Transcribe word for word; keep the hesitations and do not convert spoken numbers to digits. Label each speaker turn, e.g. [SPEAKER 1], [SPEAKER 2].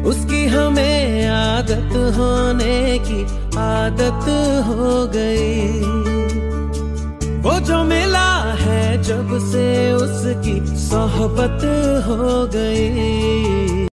[SPEAKER 1] उसकी हमें आदत होने की आदत हो गई। वो जो मिला है जब से उसकी सोहबत हो गई।